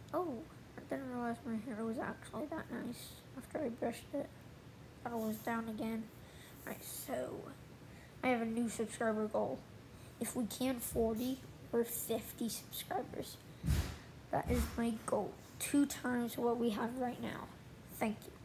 Oh, I didn't realize my hair was actually that nice after I brushed it. Thought it was down again. Alright, so I have a new subscriber goal. If we can 40 or 50 subscribers, that is my goal. 2 times what we have right now. Thank you.